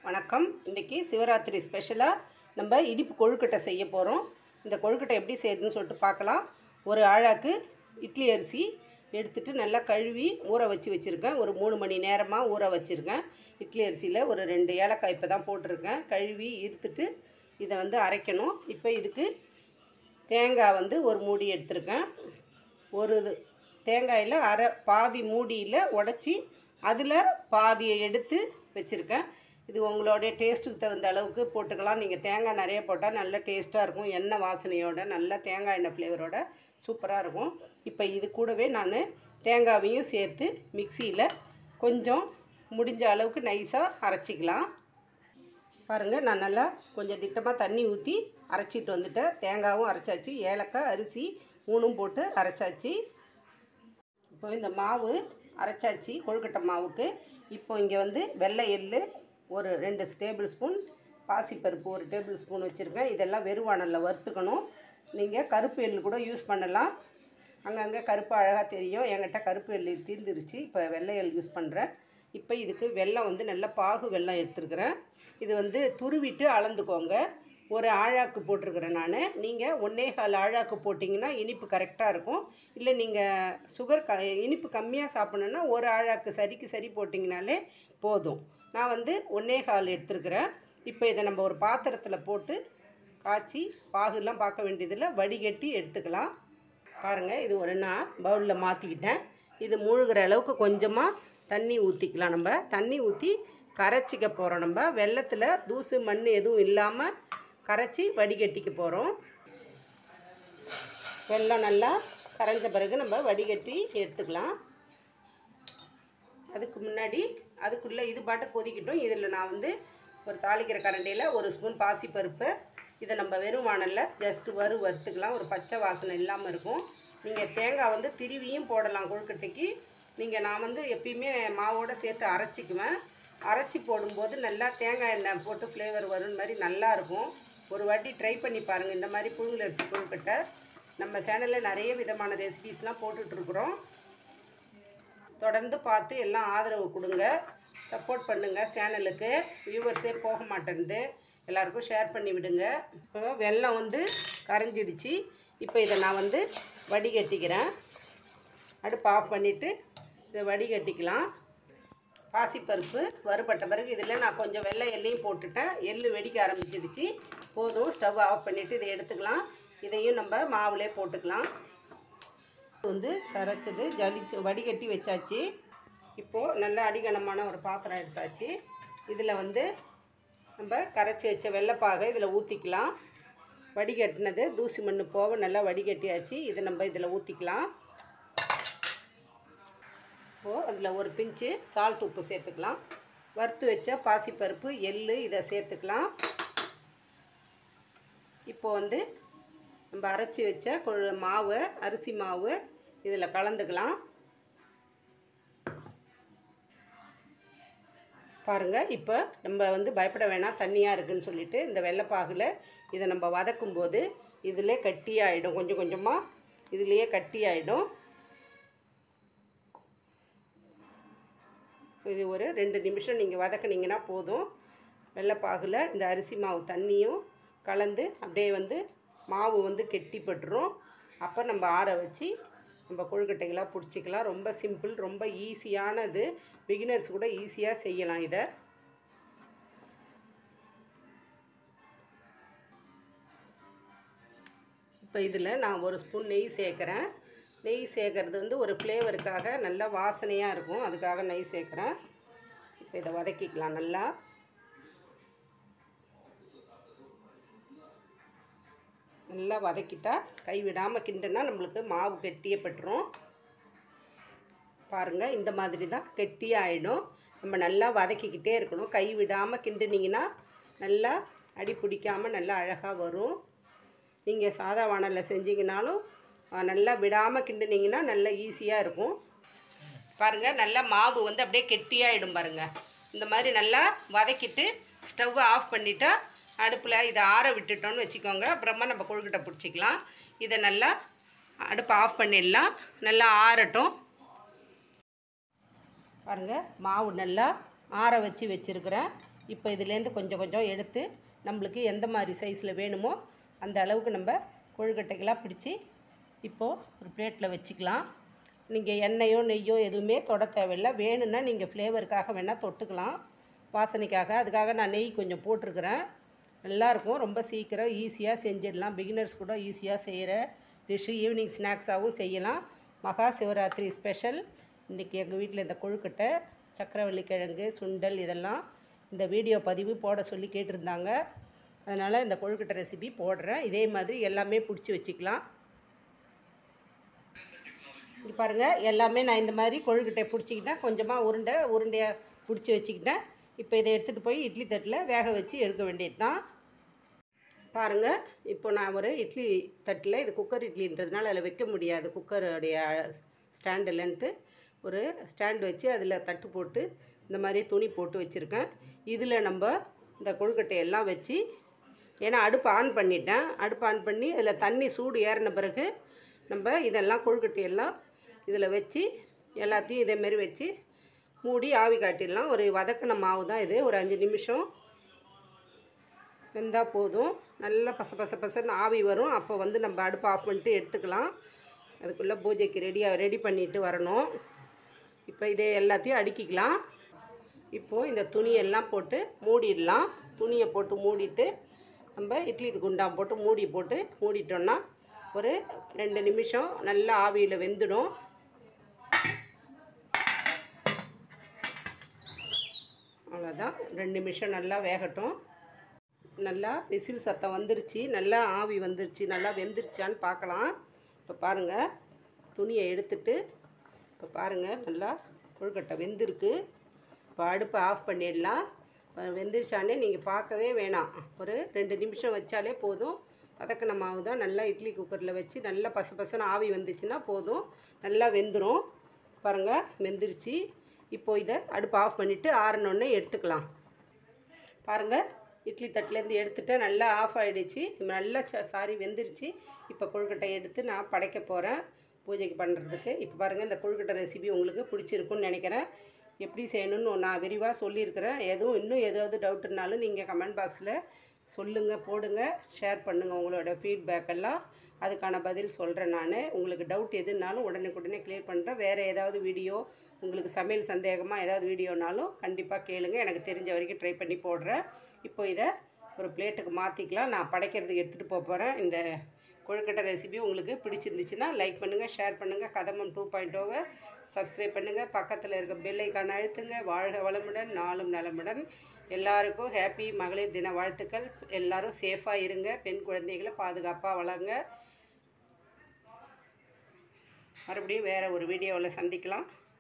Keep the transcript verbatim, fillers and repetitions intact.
வணக்கம். இன்றைக்கி சிவராத்திரி ஸ்பெஷலாக நம்ம இனிப்பு கொழுக்கட்டை செய்ய போகிறோம். இந்த கொழுக்கட்டை எப்படி செய்யுதுன்னு சொல்லிட்டு பார்க்கலாம். ஒரு ஆழாக்கு இட்லி அரிசி எடுத்துகிட்டு நல்லா கழுவி ஊற வச்சு வச்சுருக்கேன். ஒரு மூணு மணி நேரமாக ஊற வச்சுருக்கேன். இட்லி அரிசியில் ஒரு ரெண்டு ஏலக்காய் இப்போ தான் போட்டிருக்கேன். கழுவி இருத்துட்டு இதை வந்து அரைக்கணும். இப்போ இதுக்கு தேங்காய் வந்து ஒரு மூடி எடுத்திருக்கேன். ஒரு தேங்காயில் அரை பாதி மூடியில் உடச்சி அதில் பாதியை எடுத்து வச்சுருக்கேன். இது உங்களுடைய டேஸ்ட்டுக்கு தகுந்த அளவுக்கு போட்டுக்கலாம். நீங்கள் தேங்காய் நிறைய போட்டால் நல்ல டேஸ்ட்டாக இருக்கும். எண்ணெய் வாசனையோட நல்ல தேங்காய் எண்ணெய் ஃப்ளேவரோட சூப்பராக இருக்கும். இப்போ இது கூடவே நான் தேங்காயையும் சேர்த்து மிக்சியில் கொஞ்சம் முடிஞ்ச அளவுக்கு நைஸாக அரைச்சிக்கலாம். பாருங்கள், நான் நல்லா கொஞ்சம் திட்டமாக தண்ணி ஊற்றி அரைச்சிட்டு வந்துட்டேன். தேங்காயும் அரைச்சாச்சு, ஏலக்காய் அரிசி மூணும் போட்டு அரைச்சாச்சு. இப்போ இந்த மாவு அரைச்சாச்சு கொழுக்கட்டை மாவுக்கு. இப்போ இங்கே வந்து வெள்ளை எள்ளு ஒரு ரெண்டு டேபிள் ஸ்பூன், பாசிப்பருப்பு ஒரு டேபிள் ஸ்பூன் வச்சுருக்கேன். இதெல்லாம் வெறுவானலில் வறுத்துக்கணும். நீங்கள் கருப்பு எள்ளு கூட யூஸ் பண்ணலாம். அங்கங்கே கருப்பு அழகாக தெரியும். என்கிட்ட கருப்பு எள்ளு தீர்ந்துருச்சு. இப்போ வெள்ளை எள் யூஸ் பண்ணுறேன். இப்போ இதுக்கு வெல்லம் வந்து நல்ல பாகு வெல்லம் எடுத்துருக்கிறேன். இது வந்து துருவிட்டு அளந்துக்கோங்க. ஒரு ஆழாக்கு போட்டிருக்கிறேன் நான். நீங்கள் ஒன்றே கால் ஆழாக்கு போட்டிங்கன்னா இனிப்பு கரெக்டாக இருக்கும். இல்லை நீங்கள் சுகர் க இனிப்பு கம்மியாக சாப்பிட்ணுன்னா ஒரு ஆழாக்கு சரிக்கு சரி போட்டிங்கனாலே போதும். நான் வந்து ஒன்றே கால் எடுத்துருக்கிறேன். இப்போ இதை நம்ம ஒரு பாத்திரத்தில் போட்டு காய்ச்சி பாகுலாம் பார்க்க வேண்டியதில்லை, வடிகட்டி எடுத்துக்கலாம். பாருங்கள், இது ஒரு நான் பவுலில் மாற்றிக்கிட்டேன். இது மூழ்கிற அளவுக்கு கொஞ்சமாக தண்ணி ஊற்றிக்கலாம். நம்ம தண்ணி ஊற்றி கரைச்சிக்க போகிறோம். நம்ம வெள்ளத்தில் தூசு மண் எதுவும் இல்லாமல் கரைச்சி வடிகட்டிக்க போகிறோம். வெல்லம் நல்லா கரைஞ்ச பிறகு நம்ம வடிகட்டி எடுத்துக்கலாம். அதுக்கு முன்னாடி அதுக்குள்ளே இது பாட்டு கொதிக்கட்டும். இதில் நான் வந்து ஒரு தாளிக்கிற கரண்டியில் ஒரு ஸ்பூன் பாசிப்பருப்பு, இதை நம்ம வெறும் வானலில் ஜஸ்ட்டு வறு வறுத்துக்கலாம். ஒரு பச்சை வாசனை இல்லாமல் இருக்கும். நீங்கள் தேங்காய் வந்து திருவியும் போடலாம் கொழுக்கட்டைக்கு. நீங்கள் நான் வந்து எப்பயுமே மாவோடு சேர்த்து அரைச்சிக்குவேன். அரைச்சி போடும்போது நல்லா தேங்காய் எண்ணெய் போட்டு ஃப்ளேவர் வரும் மாதிரி நல்லாயிருக்கும். ஒரு வாட்டி ட்ரை பண்ணி பாருங்கள். இந்த மாதிரி புழுங்கல் அரிசி கொழுக்கட்டை நம்ம சேனலில் நிறைய விதமான ரெசிபீஸ்லாம் போட்டுட்ருக்குறோம். தொடர்ந்து பார்த்து எல்லாம் ஆதரவு கொடுங்க, சப்போர்ட் பண்ணுங்கள். சேனலுக்கு வியூவர்ஸே போக மாட்டேன்து, எல்லாருக்கும் ஷேர் பண்ணி விடுங்க. இப்போ வெல்லம் வந்து கரைஞ்சிடுச்சு. இப்போ இதை நான் வந்து வடிகட்டிக்கிறேன். அடுப்பு ஆஃப் பண்ணிவிட்டு இதை வடிகட்டிக்கலாம். பாசிப்பருப்பு வறுபட்ட பிறகு இதில் நான் கொஞ்சம் வெள்ளை எள்ளையும் போட்டுட்டேன். எள்ளு வெடிக்க ஆரம்பிச்சிடுச்சு. போதும், ஸ்டவ் ஆஃப் பண்ணிவிட்டு இதை எடுத்துக்கலாம். இதையும் நம்ம மாவுலே போட்டுக்கலாம். வந்து கரைச்சது ஜலிச்சு வடிகட்டி வச்சாச்சு. இப்போது நல்லா அடிகனமான ஒரு பாத்திரம் எடுத்தாச்சு. இதில் வந்து நம்ம கரைச்சி வச்ச வெள்ளைப்பாகை இதில் ஊற்றிக்கலாம். வடிகட்டினது தூசி மண் போக நல்லா வடிகட்டியாச்சு. இதை நம்ம இதில் ஊற்றிக்கலாம். இப்போது அதில் ஒரு பிஞ்சு சால்ட் உப்பு சேர்த்துக்கலாம். வறுத்து வச்ச பாசிப்பருப்பு எள்ளு இதை சேர்த்துக்கலாம். இப்போது வந்து நம்ம அரைச்சி வச்ச கொழு மாவு அரிசி மாவு இதில் கலந்துக்கலாம். பாருங்கள், இப்போ நம்ம வந்து பயப்பட வேணாம் தண்ணியாக இருக்குதுன்னு சொல்லிவிட்டு இந்த வெள்ளைப்பாகில் இதை நம்ம வதக்கும்போது இதிலே கட்டியாகிடும். கொஞ்சம் கொஞ்சமாக இதுலேயே கட்டியாகிடும். இது ஒரு ரெண்டு நிமிஷம் நீங்கள் வதக்குனீங்கன்னா போதும். வெள்ளைப்பாகில் இந்த அரிசி மாவு தண்ணியும் கலந்து அப்படியே வந்து மாவு வந்து கெட்டிப்பட்டுரும். அப்போ நம்ம ஆற வச்சு நம்ம கொழுக்கட்டைகளாக பிடிச்சிக்கலாம். ரொம்ப சிம்பிள், ரொம்ப ஈஸியானது. பிகினர்ஸ் கூட ஈஸியாக செய்யலாம் இதை. இப்போ இதில் நான் ஒரு ஸ்பூன் நெய் சேர்க்குறேன். நெய் சேர்க்கறது வந்து ஒரு ஃப்ளேவருக்காக, நல்லா வாசனையாக இருக்கும், அதுக்காக நெய் சேர்க்குறேன். இப்போ இதை வதக்கிக்கலாம். நல்லா நல்லா வதக்கிட்டா கைவிடாமல் கிண்டுனா நம்மளுக்கு மாவு கெட்டியப்பட்டுரும். பாருங்கள், இந்த மாதிரி தான் கெட்டியாக ஆகிடும். நம்ம நல்லா வதக்கிக்கிட்டே இருக்கணும். கை விடாமல் கிண்டுனிங்கன்னா நல்லா அடி பிடிக்காமல் நல்லா அழகாக வரும். நீங்கள் சாதா வானலில் செஞ்சிங்கனாலும் நல்லா விடாமல் கிண்டுனிங்கன்னா நல்லா ஈஸியாக இருக்கும். பாருங்கள், நல்லா மாவு வந்து அப்படியே கெட்டியாகிடும். பாருங்கள், இந்த மாதிரி நல்லா வதக்கிட்டு ஸ்டவ்வை ஆஃப் பண்ணிவிட்டா அடுப்பில் இதை ஆற விட்டுட்டோன்னு வச்சுக்கோங்க. அப்புறமா நம்ம கொழுக்கட்டை பிடிச்சிக்கலாம். இதை நல்லா அடுப்பை ஆஃப் பண்ணிடலாம். நல்லா ஆறட்டும். பாருங்கள், மாவு நல்லா ஆற வச்சு வச்சுருக்கிறேன். இப்போ இதுலேருந்து கொஞ்சம் கொஞ்சம் எடுத்து நம்மளுக்கு எந்த மாதிரி சைஸில் வேணுமோ அந்த அளவுக்கு நம்ம கொழுக்கட்டைகளாக பிடிச்சி இப்போது ஒரு பிளேட்டில் வச்சுக்கலாம். நீங்கள் எண்ணெயோ நெய்யோ எதுவுமே தொட தேவையில்லை. வேணும்னா நீங்கள் ஃப்ளேவருக்காக வேணால் தொட்டுக்கலாம், வாசனைக்காக. அதுக்காக நான் நெய் கொஞ்சம் போட்டிருக்கிறேன். நல்லாயிருக்கும். ரொம்ப சீக்கிரம் ஈஸியாக செஞ்சிடலாம். பிகினர்ஸ் கூட ஈஸியாக செய்கிற டிஷ்ஷு. ஈவினிங் ஸ்நாக்ஸாகவும் செய்யலாம். மகா சிவராத்திரி ஸ்பெஷல். இன்றைக்கி எங்கள் வீட்டில் இந்த கொழுக்கட்டை, சக்கரவள்ளி கிழங்கு, சுண்டல் இதெல்லாம் இந்த வீடியோ பதிவு போட சொல்லி கேட்டிருந்தாங்க. அதனால் இந்த கொழுக்கட்டை ரெசிபி போடுறேன். இதே மாதிரி எல்லாமே பிடிச்சி வச்சுக்கலாம். இங்கே பாருங்கள், எல்லாமே நான் இந்த மாதிரி கொழுக்கட்டை பிடிச்சிக்கிட்டேன். கொஞ்சமாக உருண்டை உருண்டையாக பிடிச்சி வச்சுக்கிட்டேன். இப்போ இதை எடுத்துகிட்டு போய் இட்லி தட்டில் வேக வச்சு எடுக்க வேண்டியது தான். பாருங்கள், இப்போ நான் ஒரு இட்லி தட்டில், இது குக்கர் இட்லின்றதுனால அதில் வைக்க முடியாது, குக்கருடைய ஸ்டாண்ட் இல்லைன்ட்டு ஒரு ஸ்டாண்டு வச்சு அதில் தட்டு போட்டு இந்த மாதிரி துணி போட்டு வச்சுருக்கேன். இதில் நம்ம இந்த கொழுக்கட்டையெல்லாம் வச்சு, ஏன்னா அடுப்பு ஆன் பண்ணிட்டேன், அடுப்பு ஆன் பண்ணி அதில் தண்ணி சூடு ஏறின பிறகு நம்ம இதெல்லாம் கொழுக்கட்டையெல்லாம் இதில் வச்சு எல்லாத்தையும் இதேமாரி வச்சு மூடி ஆவி காட்டிடலாம். ஒரு வதக்கின மாவு தான் இது. ஒரு அஞ்சு நிமிஷம் வெந்தால் போதும். நல்லா பச பச பசன்னு ஆவி வரும். அப்போ வந்து நம்ம அடுப்பு ஆஃப் பண்ணிட்டு எடுத்துக்கலாம். அதுக்குள்ளே பூஜைக்கு ரெடியாக ரெடி பண்ணிட்டு வரணும். இப்போ இதே எல்லாத்தையும் அடுக்கிக்கலாம். இப்போது இந்த துணியெல்லாம் போட்டு மூடிடலாம். துணியை போட்டு மூடிட்டு நம்ம இட்லி குண்டான் போட்டு மூடி போட்டு மூடிட்டோன்னா ஒரு ரெண்டு நிமிஷம் நல்லா ஆவியில் வெந்துடும். அவ்வளோதான், ரெண்டு நிமிஷம் நல்லா வேகட்டும். நல்லா விசில் சத்தம் வந்துருச்சு, நல்லா ஆவி வந்துருச்சு, நல்லா வெந்துருச்சான்னு பார்க்கலாம். இப்போ பாருங்கள், துணியை எடுத்துட்டு இப்போ பாருங்கள், நல்லா கொழுக்கட்டை வெந்திருக்கு. இப்போ அடுப்பை ஆஃப் பண்ணிடலாம். வெந்துருச்சானே நீங்கள் பார்க்கவே வேணாம், ஒரு ரெண்டு நிமிஷம் வச்சாலே போதும். வதக்கின மாவு தான். நல்லா இட்லி குக்கரில் வச்சு நல்லா பசு பசுன்னு ஆவி வந்துச்சுன்னா போதும், நல்லா வெந்துடும். பாருங்கள், வெந்துருச்சு. இப்போ இதை அடுப்பு ஆஃப் பண்ணிவிட்டு ஆறினோடனே எடுத்துக்கலாம். பாருங்கள், இட்லி தட்டிலேருந்து எடுத்துகிட்டு நல்லா ஆஃப் ஆகிடுச்சு. நல்லா சாரி வெந்துருச்சு. இப்போ கொழுக்கட்டை எடுத்து நான் படைக்க போகிறேன் பூஜைக்கு பண்ணுறதுக்கு. இப்போ பாருங்கள், இந்த கொழுக்கட்டை ரெசிபி உங்களுக்கு பிடிச்சிருக்குன்னு நினைக்கிறேன். எப்படி செய்யணும்னு நான் விரிவாக சொல்லியிருக்கிறேன். எதுவும் இன்னும் ஏதாவது டவுட்டுனாலும் நீங்கள் கமெண்ட் பாக்ஸில் சொல்லுங்கள், போடுங்க, ஷேர் பண்ணுங்கள் உங்களோட ஃபீட்பேக்கெல்லாம். அதுக்கான பதில் சொல்கிறேன் நான். உங்களுக்கு டவுட் எதுனாலும் உடனுக்குடனே கிளியர் பண்ணுறேன். வேறு ஏதாவது வீடியோ உங்களுக்கு சமையல் சந்தேகமாக ஏதாவது வீடியோனாலும் கண்டிப்பாக கேளுங்க. எனக்கு தெரிஞ்ச வரைக்கும் ட்ரை பண்ணி போடுறேன். இப்போ இதை ஒரு பிளேட்டுக்கு மாற்றிக்கலாம். நான் படைக்கிறதுக்கு எடுத்துகிட்டு போக போகிறேன். இந்த கொழுக்கட்டை ரெசிபி உங்களுக்கு பிடிச்சிருந்துச்சுன்னா லைக் பண்ணுங்கள், ஷேர் பண்ணுங்கள். கதம்பம் டூ பாயிண்ட் ஓவை சப்ஸ்கிரைப் பண்ணுங்கள். பக்கத்தில் இருக்க பெல் ஐக்கானை அழுத்துங்க. வாழ்க வளமுடன், நாளும் நலமுடன். எல்லாருக்கும் ஹேப்பி மகளிர் தின வாழ்த்துக்கள். எல்லோரும் சேஃபாக இருங்க. பெண் குழந்தைகளை பாதுகாப்பாக வளங்க. மறுபடியும் வேறு ஒரு வீடியோவில் சந்திக்கலாம்.